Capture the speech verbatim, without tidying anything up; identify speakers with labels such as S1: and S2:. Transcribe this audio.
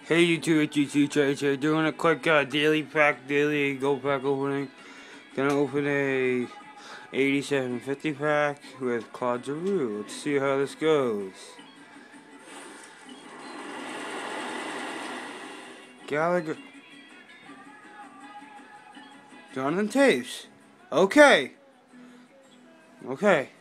S1: Hey YouTube, it's G C Trades here, doing a quick uh, daily pack, daily gold pack opening. Gonna open a eighty-seven fifty pack with Claude Giroux. Let's see how this goes. Gallagher. Jonathan Tapes. Okay. Okay.